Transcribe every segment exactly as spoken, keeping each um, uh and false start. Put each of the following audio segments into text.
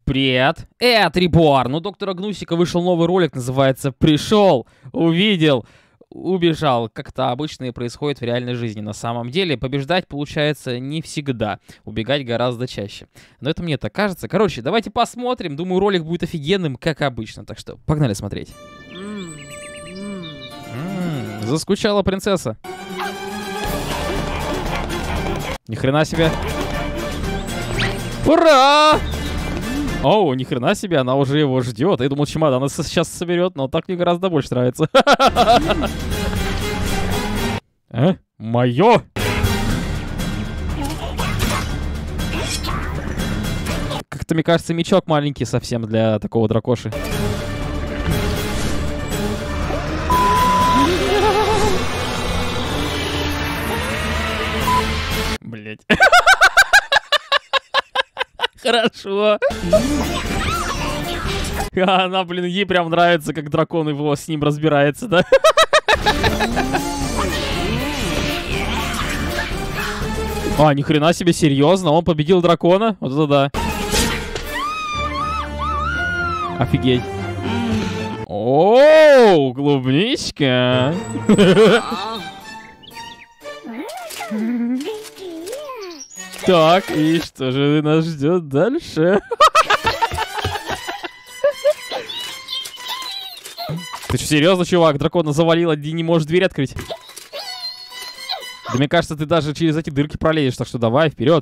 Привет, это Реборн. У доктора Гнусика вышел новый ролик, называется «Пришел, увидел, убежал». Как-то обычно и происходит в реальной жизни. На самом деле побеждать получается не всегда, убегать гораздо чаще. Но это мне так кажется. Короче, давайте посмотрим. Думаю, ролик будет офигенным, как обычно. Так что погнали смотреть. М-м, заскучала принцесса. Ни хрена себе. Ура! Оу, ни хрена себе, она уже его ждет. Я думал, чемодан она сейчас соберет, но так мне гораздо больше нравится. А? Мое? Как-то, мне кажется, мечок маленький совсем для такого дракоши. Блять. Хорошо. А она, блин, ей прям нравится, как дракон его с ним разбирается, да? А, ни хрена себе, серьезно? Он победил дракона? Вот это да. Офигеть. Оу, клубничка. Так, и что же нас ждет дальше? Ты что, серьезно, чувак? Дракона завалил, один не может дверь открыть. Да мне кажется, ты даже через эти дырки пролезешь, так что давай, вперед.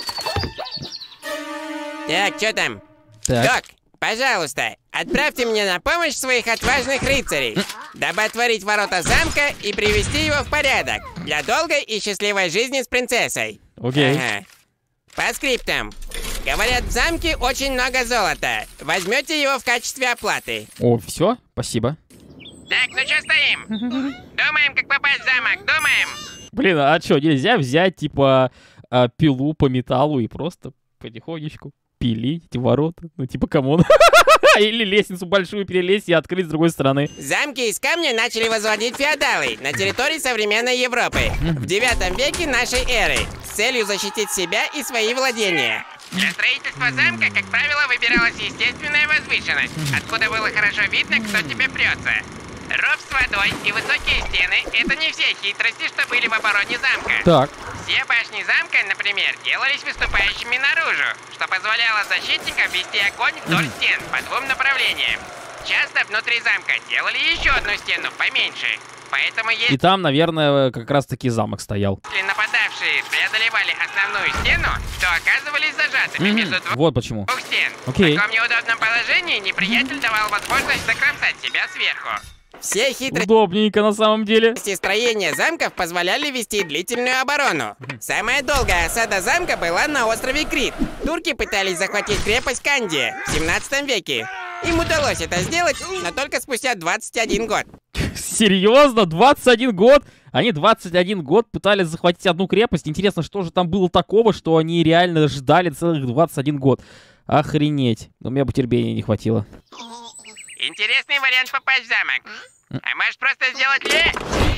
Так, что там? Так. Док, пожалуйста, отправьте мне на помощь своих отважных рыцарей, дабы отворить ворота замка и привести его в порядок для долгой и счастливой жизни с принцессой. Окей. Ага. По скриптам. Говорят, в замке очень много золота. Возьмете его в качестве оплаты. О, все, спасибо. Так, ну что стоим? Думаем, как попасть в замок, думаем. Блин, а что, нельзя взять, типа, а, пилу по металлу и просто потихонечку пилить эти ворота? Ну, типа, камон. Или лестницу большую перелезть и открыть с другой стороны. Замки из камня начали возводить феодалы на территории современной Европы в девятом веке нашей эры с целью защитить себя и свои владения. Для строительства замка, как правило, выбиралась естественная возвышенность, откуда было хорошо видно, кто тебе прется. Ров с водой и высокие стены — это не все хитрости, что были в обороне замка. Так. Все башни замка, например, делались выступающими наружу, что позволяло защитникам вести огонь вдоль стен по двум направлениям. Часто внутри замка делали еще одну стену поменьше. Поэтому если... И там, наверное, как раз-таки замок стоял. Если нападавшие преодолевали основную стену, то оказывались зажатыми Mm-hmm. между двух, вот почему. двух стен. Okay. В таком неудобном положении неприятель давал возможность закромсать себя сверху. Все хитрости Удобненько на самом деле. строения замков позволяли вести длительную оборону. Самая долгая осада замка была на острове Крит. Турки пытались захватить крепость Кандия в семнадцатом веке. Им удалось это сделать, но только спустя двадцать один год. Серьезно? двадцать один год? Они двадцать один год пытались захватить одну крепость. Интересно, что же там было такого, что они реально ждали целых двадцать один год? Охренеть. У меня бы терпения не хватило. Интересный вариант попасть в замок. А можешь просто сделать ле...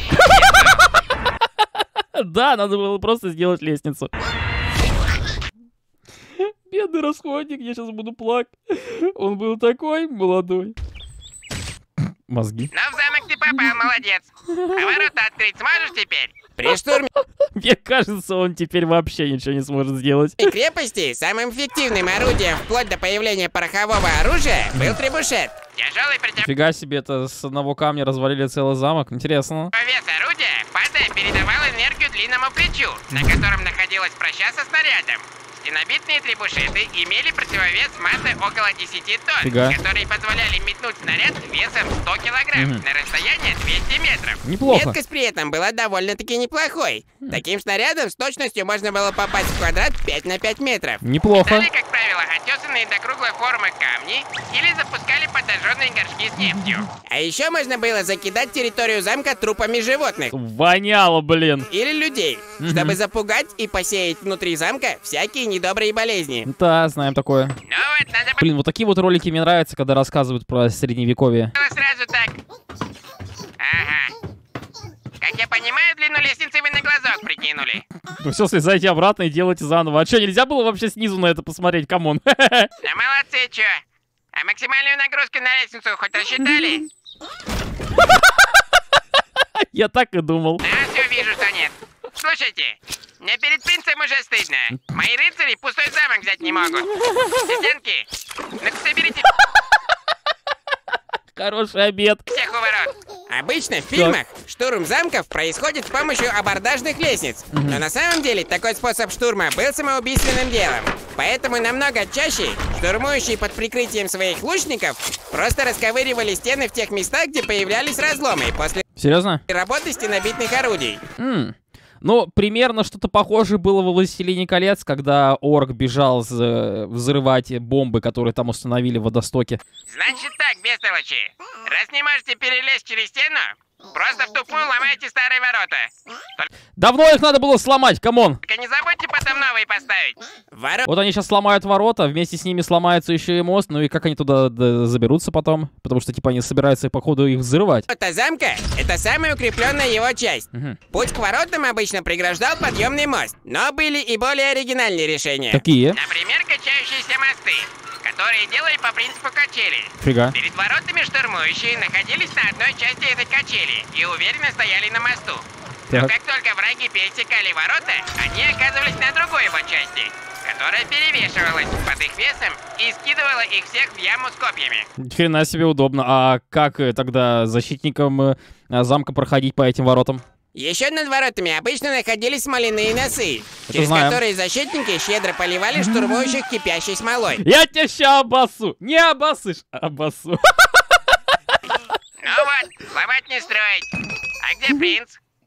Да, надо было просто сделать лестницу. Бедный расходник, я сейчас буду плакать. Он был такой молодой. Мозги. Но в замок ты попал, молодец. А ворота открыть сможешь теперь? При штурме Мне кажется, он теперь вообще ничего не сможет сделать. крепости самым эффективным орудием вплоть до появления порохового оружия был требушет. Тяжелый притяжение Фига себе, это с одного камня развалили целый замок. Интересно. вес орудия, падая, передавал энергию длинному плечу, на котором находилась проща со снарядом. Стенобитные требушеты имели противовес массой около десяти тонн, Фига. которые позволяли метнуть снаряд весом сто килограмм Мгм. на расстояние двести метров. Неплохо. Меткость при этом была довольно-таки неплохой. Таким снарядом с точностью можно было попасть в квадрат пять на пять метров. Неплохо. Метали, как правило, отесанные до круглой формы камни или запускали подожженные горшки с нефтью. А еще можно было закидать территорию замка трупами животных Воняло, блин. или людей, Мгм. чтобы запугать и посеять внутри замка всякие недобрые болезни. Да, знаем такое. Ну вот, надо Блин, вот такие вот ролики мне нравятся, когда рассказывают про средневековье. было сразу так. Ага. Как я понимаю, длину лестницы вы на глазок прикинули. Ну все, слезайте обратно и делайте заново. А что, нельзя было вообще снизу на это посмотреть? Камон. Да молодцы, чё? А максимальную нагрузку на лестницу хоть рассчитали? Я так и думал. А, все вижу, что нет. Слушайте, мне перед принцем уже стыдно. Мои рыцари пустой замок взять не могут. Ассистентки, ну-ка соберите Хороший обед. всех у ворот. Обычно в фильмах штурм замков происходит с помощью абордажных лестниц. Но на самом деле такой способ штурма был самоубийственным делом. Поэтому намного чаще штурмующие под прикрытием своих лучников просто расковыривали стены в тех местах, где появлялись разломы после Серьезно? работы стенобитных орудий. М. Ну, примерно что-то похожее было во «Властелине колец», когда орк бежал з- взрывать бомбы, которые там установили в водостоке. Значит так, бестолочи. Раз не можете перелезть через стену, просто в тупую ломайте старые ворота. Давно их надо было сломать, камон! Только не забудьте потом новые поставить. Ворота Вот они сейчас сломают ворота, вместе с ними сломается еще и мост, ну и как они туда д- заберутся потом? Потому что, типа, они собираются, походу, их взрывать. замка — это самая укрепленная его часть. Мгм. Путь к воротам обычно преграждал подъемный мост, но были и более оригинальные решения. Какие? Например, качающиеся мосты, которые делали по принципу качели. Фига. Перед воротами штурмующие находились на одной части этой качели и уверенно стояли на мосту. Но Так. как только враги пересекали ворота, они оказывались на другой его части, которая перевешивалась под их весом и скидывала их всех в яму с копьями. Ни хрена себе удобно. А как э, тогда защитникам э, замка проходить по этим воротам? Еще над воротами обычно находились смоляные носы, Это через знаем. которые защитники щедро поливали штурмующих кипящей смолой. Я тебя ща обоссу! Не обоссышь, а обоссу. Ну вот, сломать не строить. А где принц?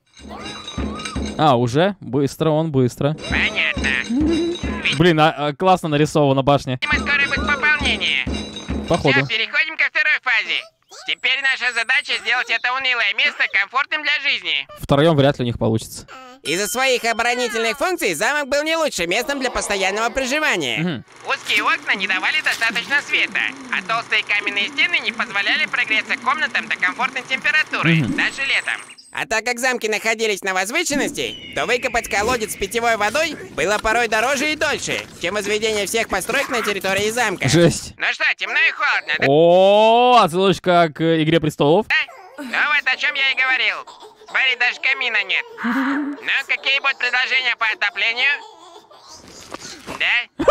А, уже? Быстро, он быстро. Понятно. Блин, а, а, классно нарисована башня. Видимо, скоро будет пополнение. Походу. Все, переходим ко второй фазе. Теперь наша задача сделать это унылое место комфортным для жизни. Втроем вряд ли у них получится. Из-за своих оборонительных функций замок был не лучшим местом для постоянного проживания. Мгм. Узкие окна не давали достаточно света, а толстые каменные стены не позволяли прогреться комнатам до комфортной температуры, Мгм. даже летом. А так как замки находились на возвышенности, то выкопать колодец с питьевой водой было порой дороже и дольше, чем возведение всех построек на территории замка. Жесть. Ну что, темно и холодно, да? О, отсылочка к э, «Игре престолов». Ну вот о чем я и говорил. Смотри, даже камина нет. Ну, какие будут предложения по отоплению? Да?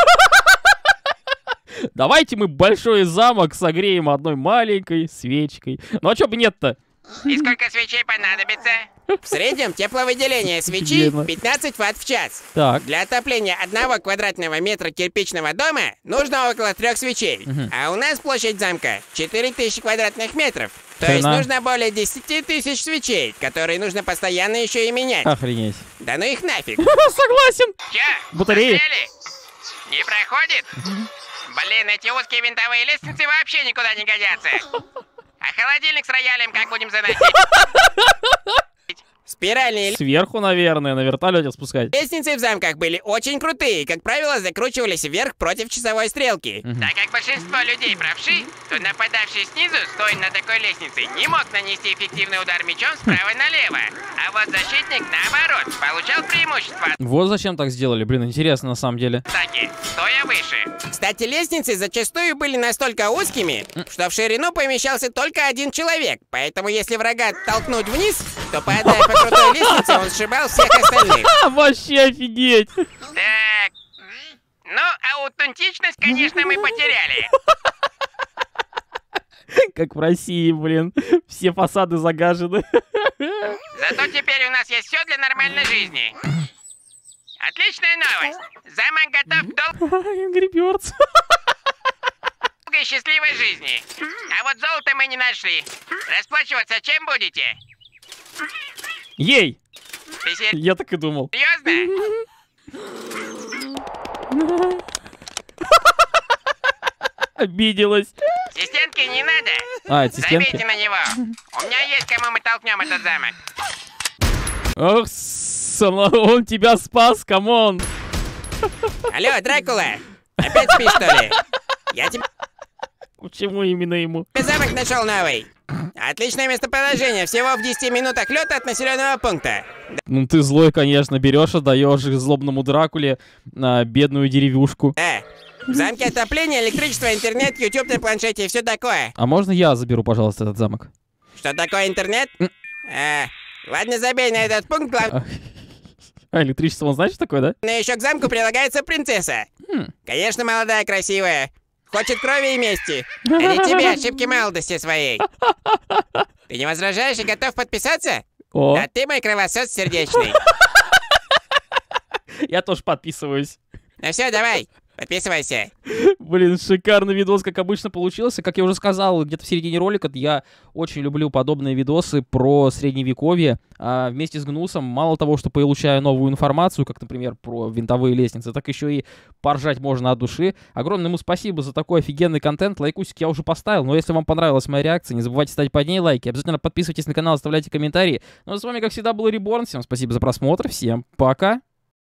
Давайте мы большой замок согреем одной маленькой свечкой. Ну а чё бы нет-то? И сколько свечей понадобится? В среднем тепловыделение свечи Офигенно. пятнадцать ватт в час. Так. Для отопления одного квадратного метра кирпичного дома нужно около трех свечей. Мгм. А у нас площадь замка четыре тысячи квадратных метров. То Хрена. есть нужно более десяти тысяч свечей, которые нужно постоянно еще и менять. Охренеть. Да ну их нафиг. Согласен. Че? Батареи. застряли? Не проходит? Блин, эти узкие винтовые лестницы вообще никуда не годятся. А холодильник с роялем как будем заносить? Спиральные Сверху, наверное, на вертолете спускать. лестницы в замках были очень крутые и, как правило, закручивались вверх против часовой стрелки. Мгм. Так как большинство людей правши, то нападавший снизу, стоя на такой лестнице, не мог нанести эффективный удар мечом справа налево. А вот защитник, наоборот, получал преимущество от Вот зачем так сделали. Блин, интересно на самом деле. атаки, стоя выше. Кстати, лестницы зачастую были настолько узкими, что в ширину помещался только один человек. Поэтому если врага толкнуть вниз, то, падая по крутой лестнице, он сшибал всех остальных. А, вообще офигеть. Так. Ну, аутентичность, конечно, мы потеряли. Как в России, блин. Все фасады загажены. Зато теперь у нас есть все для нормальной жизни. Отличная новость. Замок готов к Angry Birds. долгой и счастливой жизни. А вот золото мы не нашли. Расплачиваться чем будете? Ей! Ты серьезно? Я так и думал. Обиделась. Ассистентки не надо. А, ассистентки. Забейте на него. У меня есть кому мы толкнем этот замок. Ох, сала, он тебя спас, камон. Алло, Дракула. Опять спишь, что ли? Я тебе Почему именно ему? замок нашел новый. Отличное местоположение, всего в десяти минутах лета от населенного пункта. Ну ты злой, конечно, берешь, отдаешь злобному Дракуле на бедную деревушку. Да. В замке отопление, электричество, интернет, YouTube на планшете и все такое. А можно я заберу, пожалуйста, этот замок? Что такое интернет? А, ладно, забей на этот пункт, главное. А электричество, он знаешь, что такое, да? Но еще к замку прилагается принцесса. Хм. Конечно, молодая, красивая. Хочет крови и мести. Ради тебя, ошибки молодости своей. Ты не возражаешь и готов подписаться? О. Да ты мой кровосос сердечный. Я тоже подписываюсь. Ну все, давай, подписывайся. Блин, шикарный видос, как обычно, получился. Как я уже сказал, где-то в середине ролика, я очень люблю подобные видосы про средневековье. А вместе с Гнусом, мало того, что получаю новую информацию, как, например, про винтовые лестницы, так еще и поржать можно от души. Огромное ему спасибо за такой офигенный контент. Лайкусик я уже поставил, но если вам понравилась моя реакция, не забывайте ставить под ней лайки. Обязательно подписывайтесь на канал, оставляйте комментарии. Ну а с вами, как всегда, был Реборн. Всем спасибо за просмотр, всем пока!